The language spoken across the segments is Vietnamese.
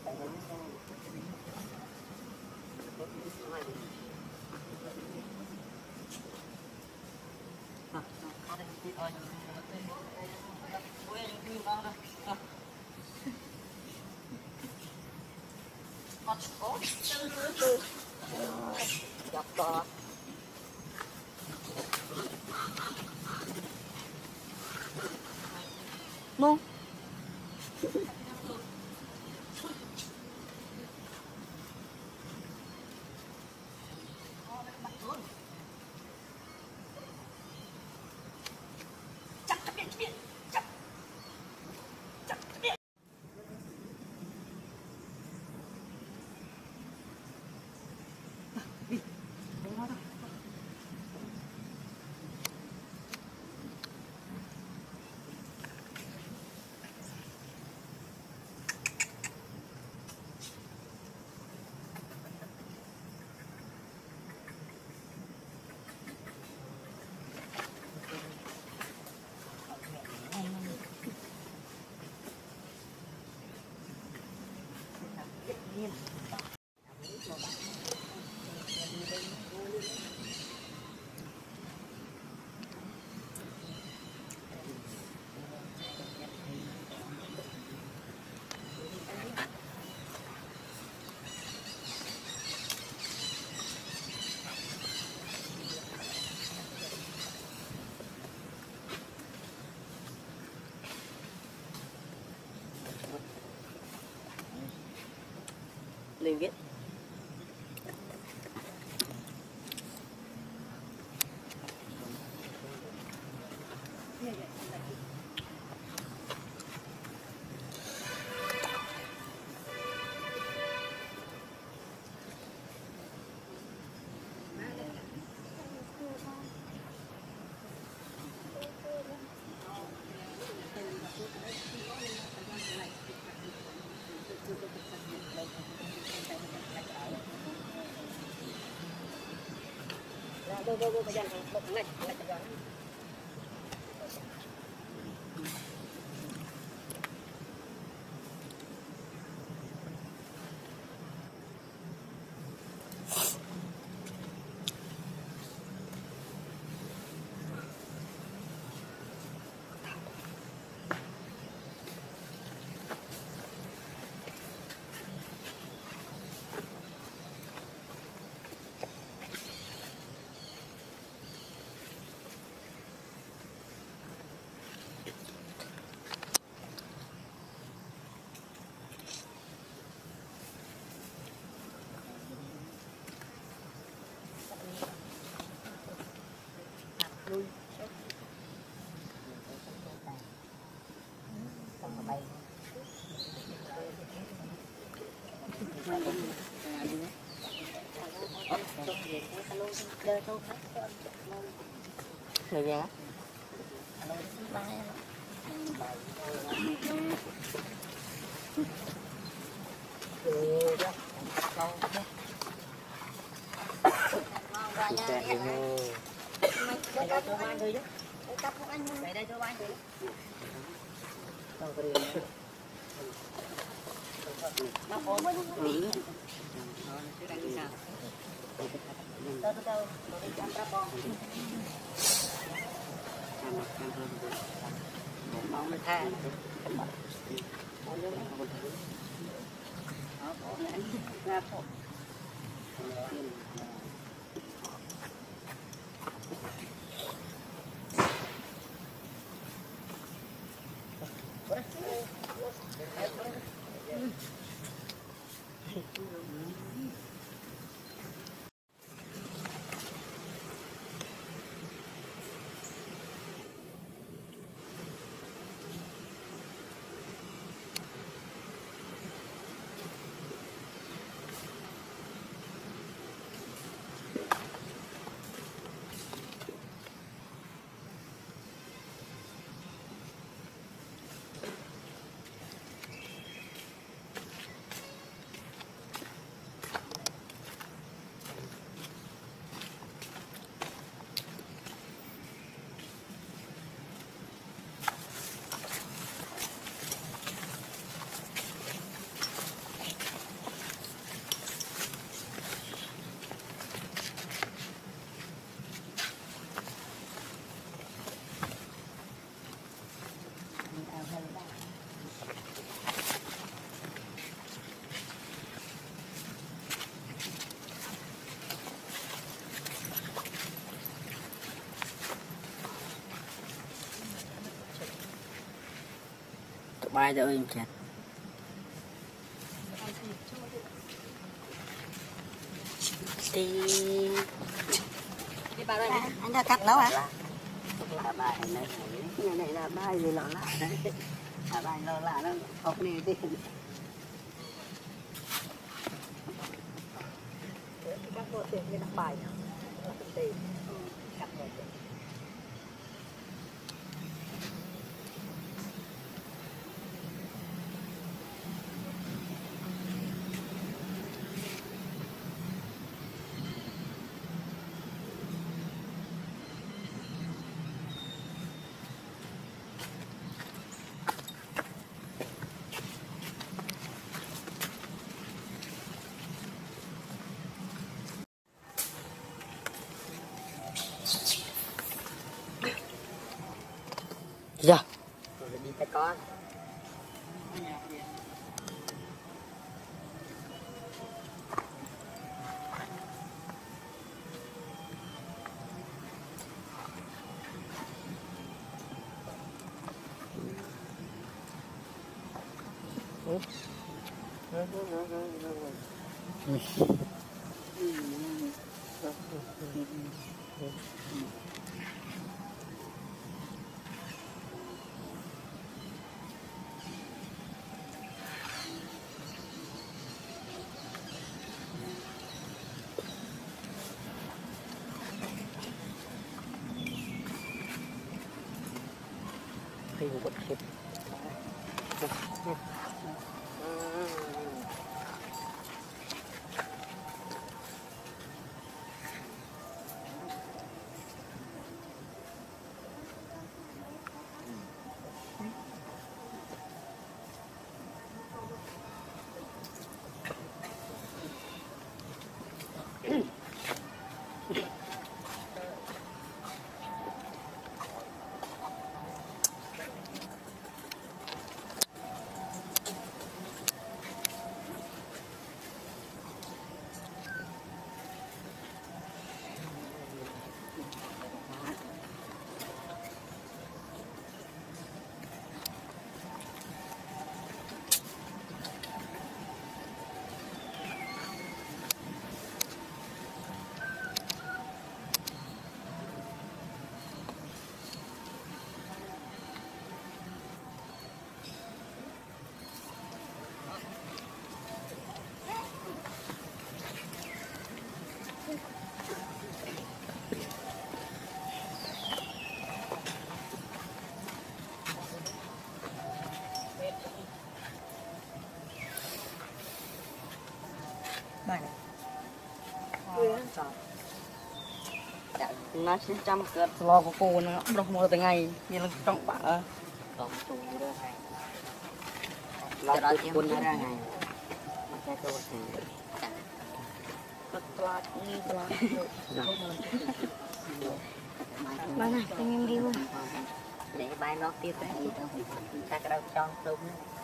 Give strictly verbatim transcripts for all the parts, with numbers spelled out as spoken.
Dọc bò mông liền viết Go, go, go, go, go, go, go, go, go. Người nhà bài cho em chặt đi đi bà đây anh đã cắt nấu hả? là bài này nhà này là bài gì lọ lạ đấy là bài lọ lạ nó học này đi các bộ tiền như đọc bài là thực tế các bộ tiền dạ rồi đi tay con thì một kịp bài này nó sẽ trăm cất lo của cô nó đọc mua từ ngày như là trong bả còn chủ đưa ngày lo đó quân ra ngày cái tôi bài này anh em đi luôn để bài nó tiếp cái gì đâu các cái đâu cho đúng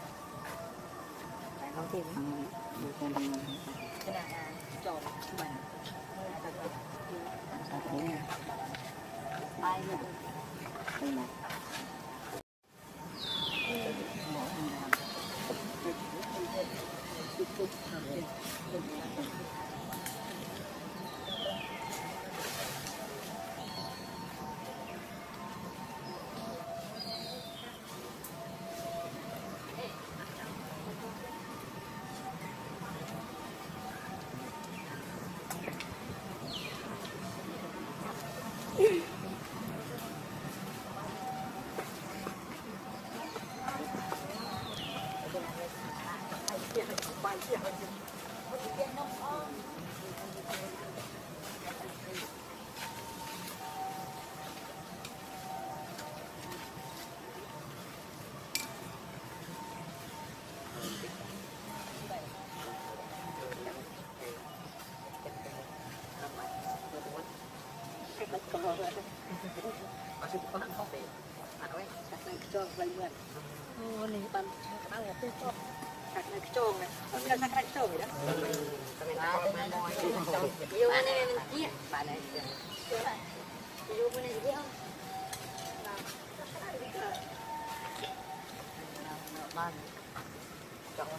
bài nó tiếp cái này là cho mình bài nữa đây này masih bukan kopi atau kakak kecil lain-lain oh ini ban kakak ngapa itu kakak kecil nih tapi kakak kecil ya kami nak main mau yêu anh em mình chia bạn này yêu bên này gì không Mà chọn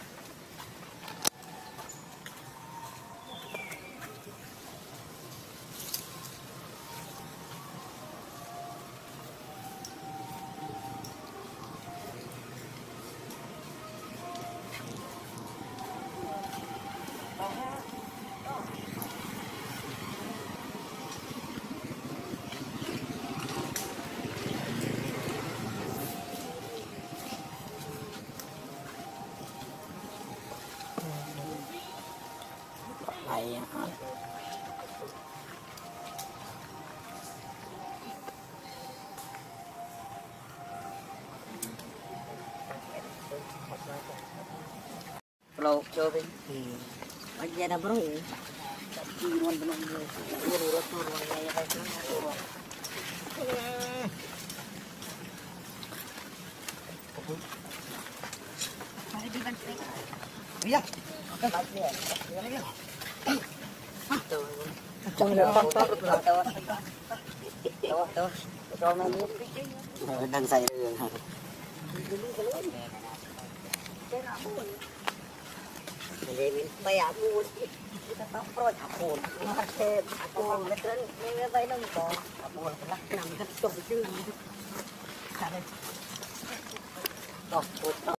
lại Lo cho đi. Bây giờ đã bro. Chỉ luôn bên này. Ủa rồi rồi rồi này đây nó rồi. Mari di ban trek. Iya. Oke, baik ya. Trong đó to to to to. To to. Cho nó nước. Đang xay đường. Jadi bayar pun kita tak perlu capur, macam capur metron, ni bayar nang kau capur pelak nang kan tu betul. Kalau toh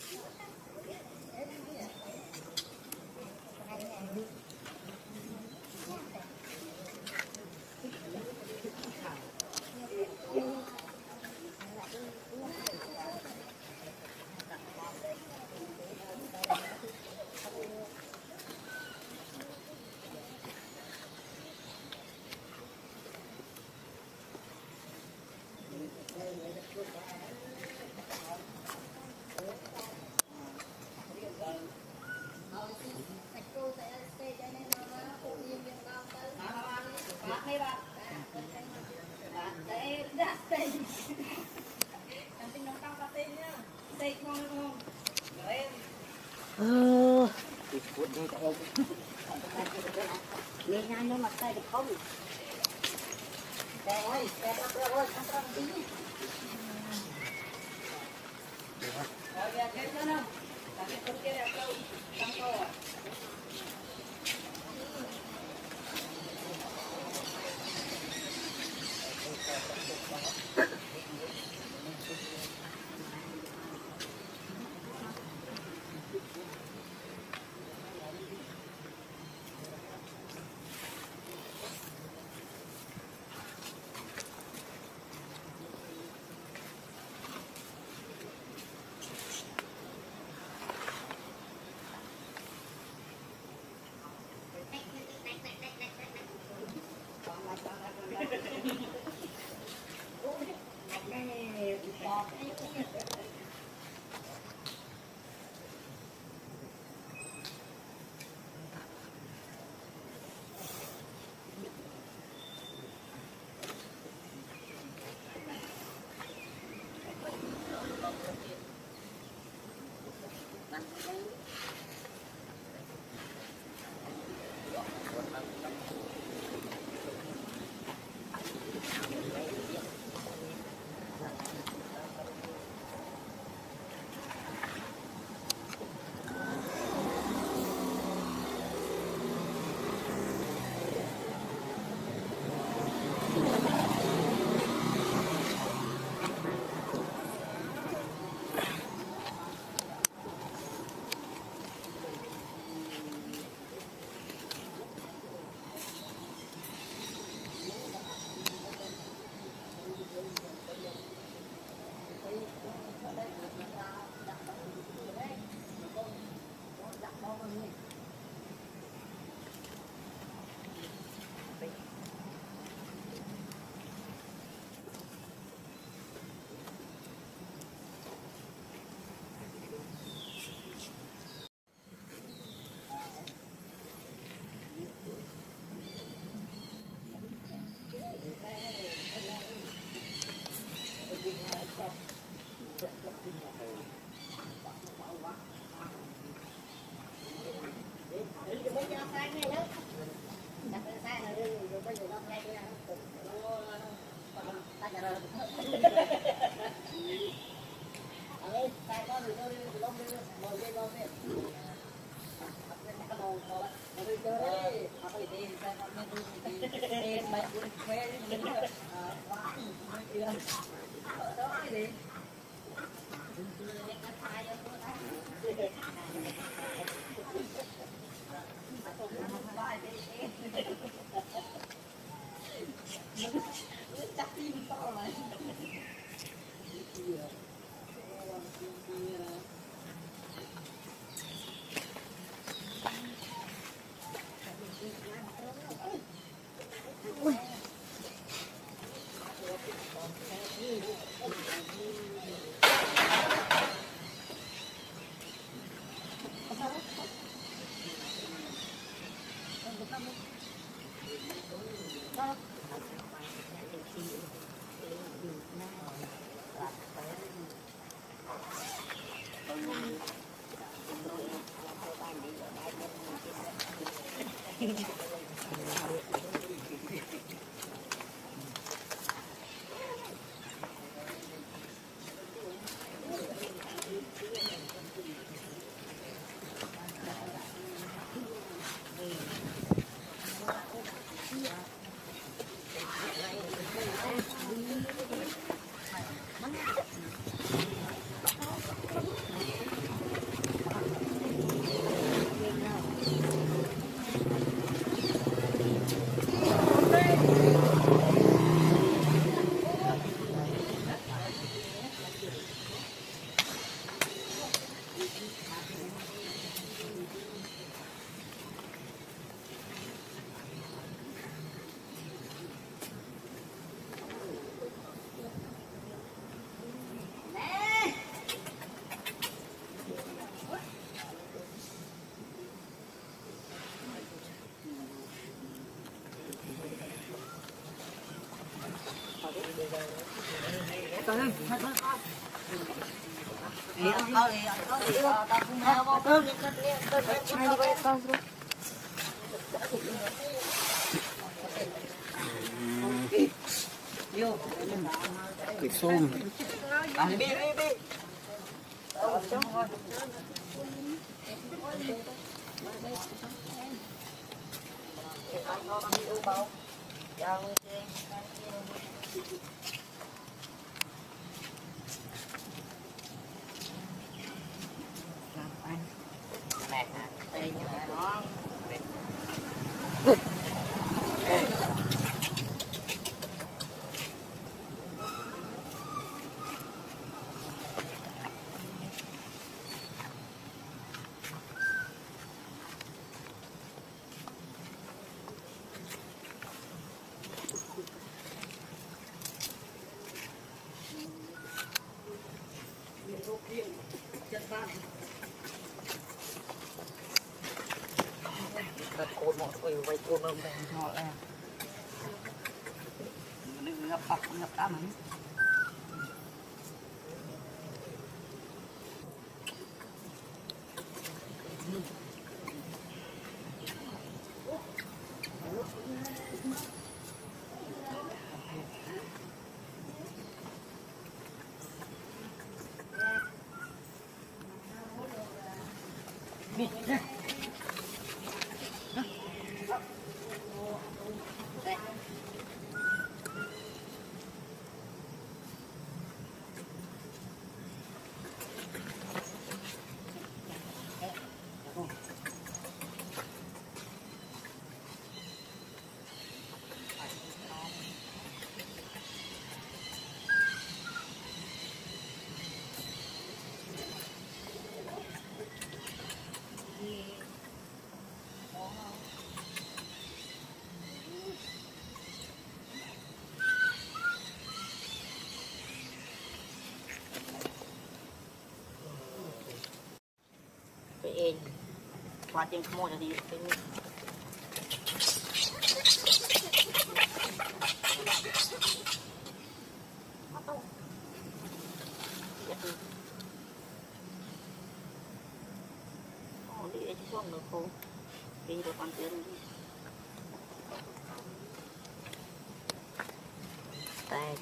Ờ, phút đây các em. Nghe nhanh nó mặt tay được không? Đây ơi, đây đâu đâu rồi, không không tí. Rồi giờ thêm nữa không? Làm cái con kia đẹp đâu, tăng to à? Cái xôm. À, Libby, Libby. Đặt cột một người vay cột ông đây họ là mình gặp bạc gặp cá mấy bịt ra. Ên qua trên khô là đi cái đi cái xuống được khô đi được con tiền đi tay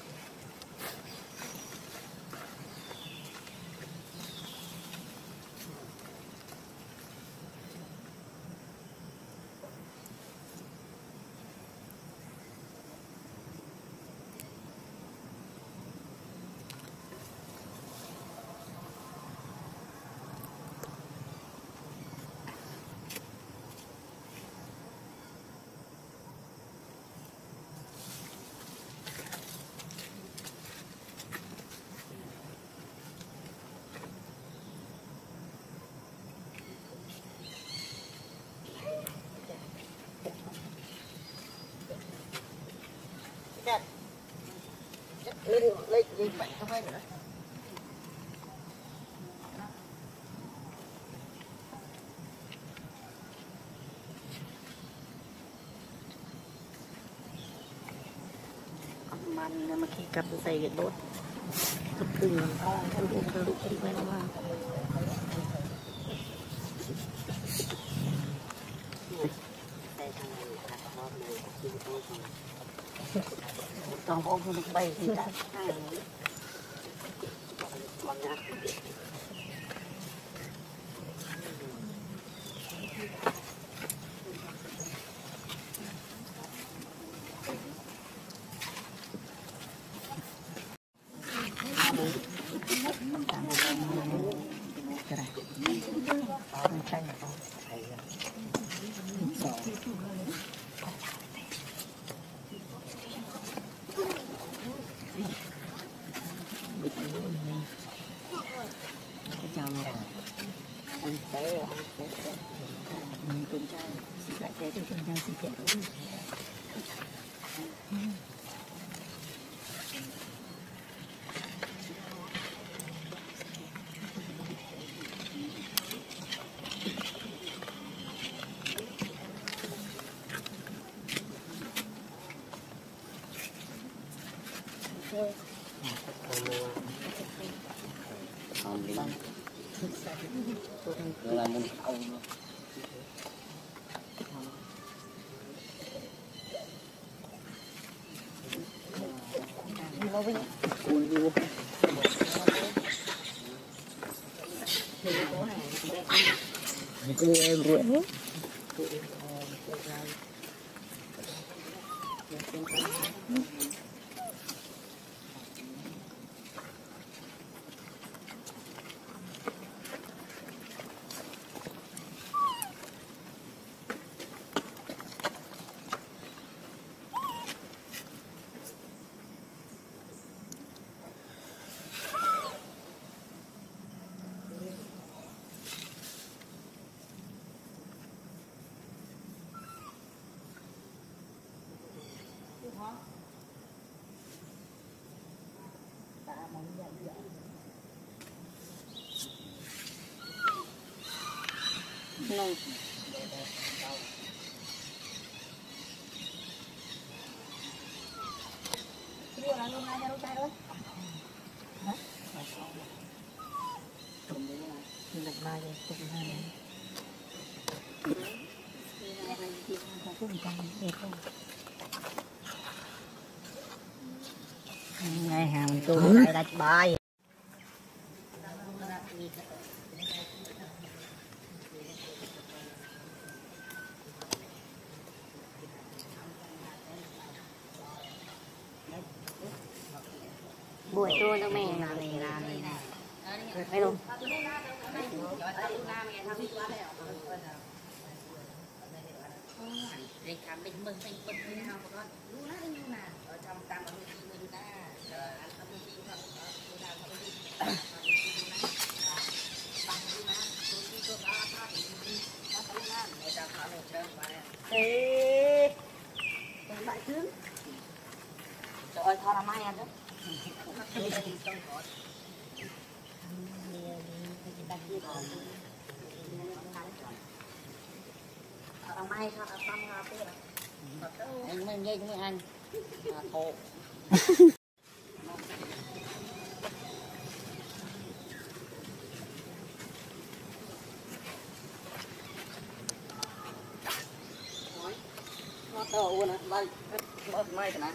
lấy gì bạn không phải nữaมันมาขี้กับใส่กันรถทุกตึงท้องทุกตึงทุกตึงไปแล้วว่าต้องพกทุกใบที่จะบางอย่างkhông đi lắm là mình không cô em rồi no. Đưa ra luôn, ra đâu trái đó. Hả? Trùng đi này. Mình đặt mai rồi, trùng hai này. Không có gì trong đẹp không? Ngày hàng tôi lại đặt bài. Buổi trưa cho mẹ làm này làm này nè, thấy không? Để khám định mừng thành phần như nào con? Lú nát như nào? Ở trong tam bảo vệ người ta, ăn không được gì không? Tôi làm không được gì. Bằng như nào? Tôi đi tôi đã phát hiện đi, nó không làm. Người ta khám được chưa? Ê, con đại tướng. Trời ơi, thò ra mai ăn đó. Mai sao xong ra thế rồi. Anh mới nghe với anh. À thô. Nó to nè, bay bớt mai nè.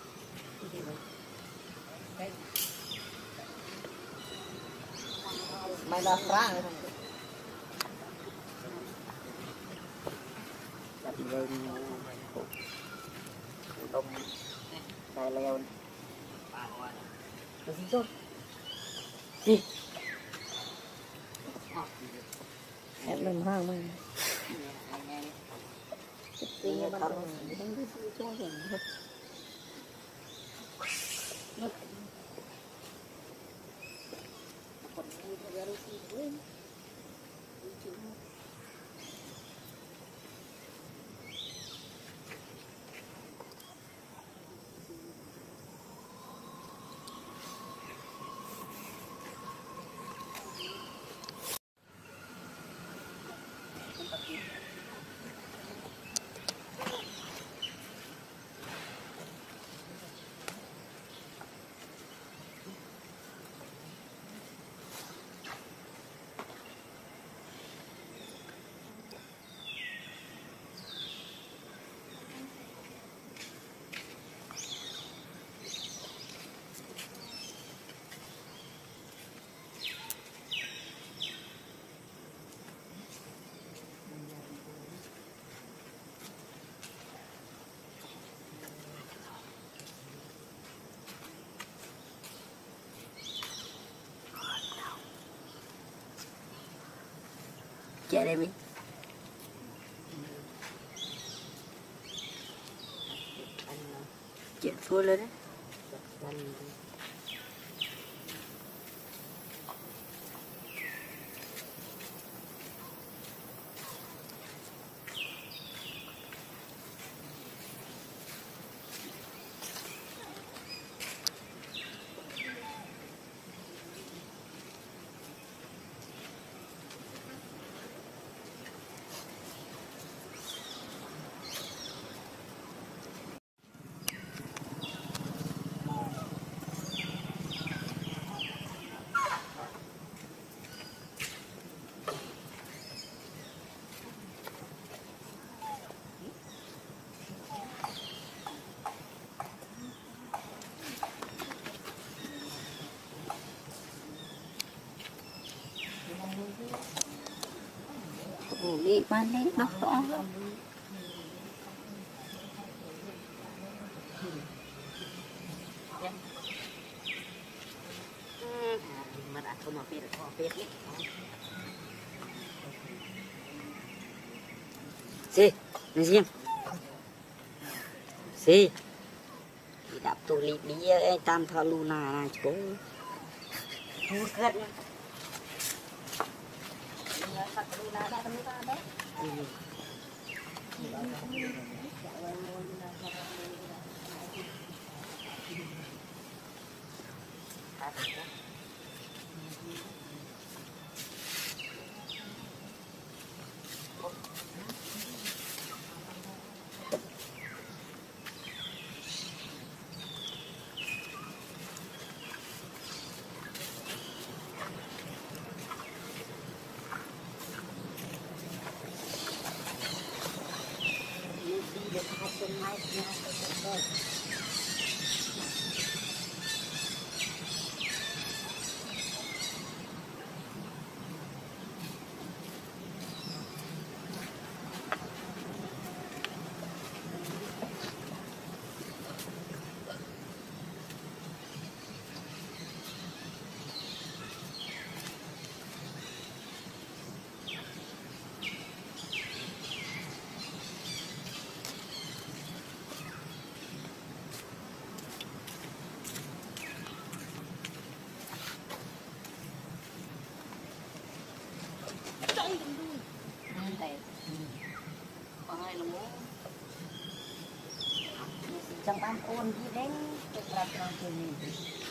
Mai đã phá rồi. Lên tôm cài leo cái gì thôi gì em đừng hoang mình cái gì bắt đầu không biết cho gì hết chạy đây mình chuyện thua lên đấy đi ban đấy đọc rõ mà đã không mà biết được có biết đấy gì gì gì gì đạp tù lì bí ấy tam thọ luna này chú thu cất chẳng ban ôn gì đến cái trạm trạm truyền hình